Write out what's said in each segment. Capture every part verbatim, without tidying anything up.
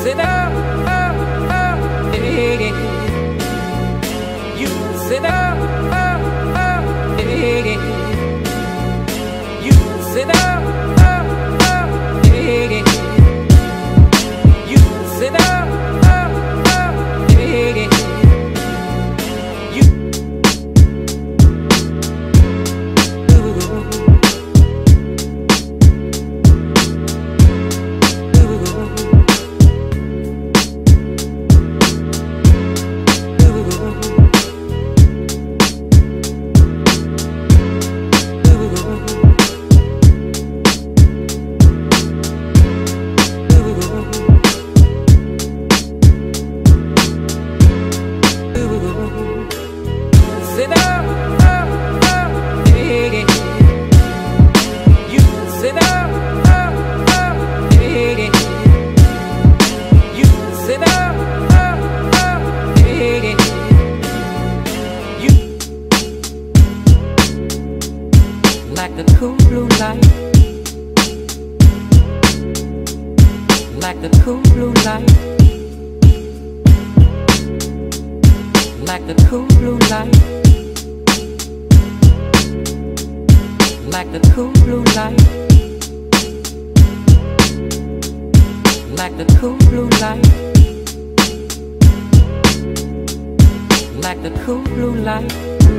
sit up, up, up, hey. You sit up, up, up, hey. You sit up, up, up, hey. You sit up, up, up, hey. You sit up, up, up, hey. You sit up, up, up, hey. You sit up, up, up, hey. You like the cool blue light, like the cool blue light, like the cool blue light, like the cool blue light, like the cool blue light, like the cool blue light.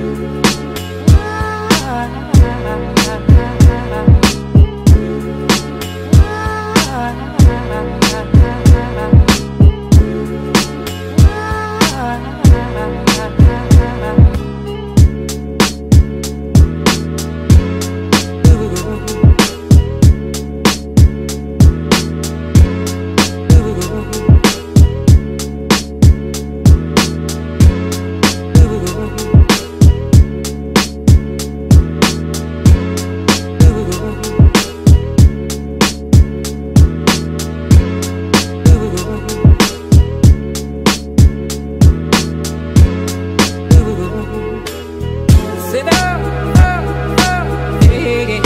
Sit up, up, up, hey.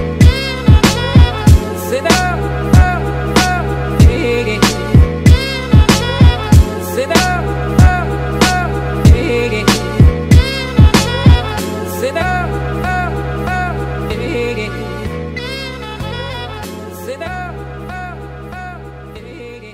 Sit up, up, up, hey. Sit up, up, up, hey. Sit up, up, up, hey. Sit up, up, up, hey.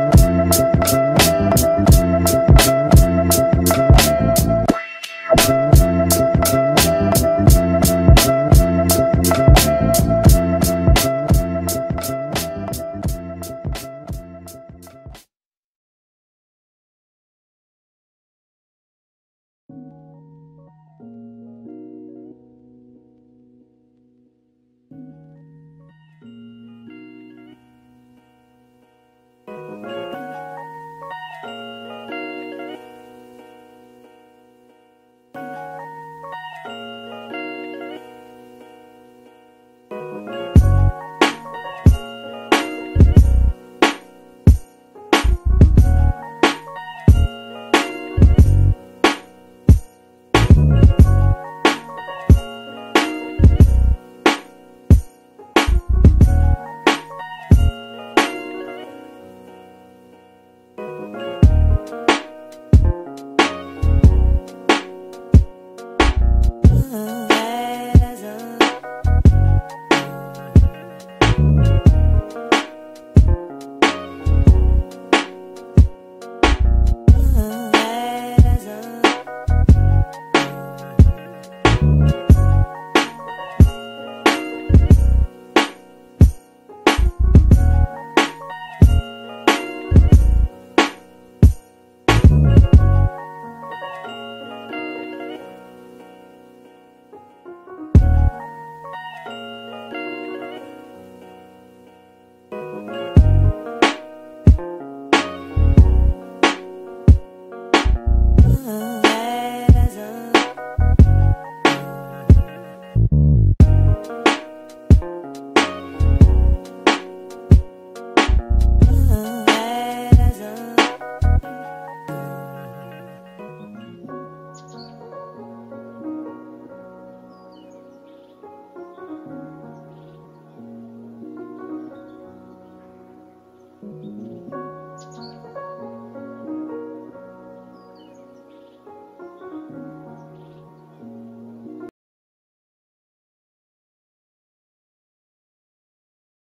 You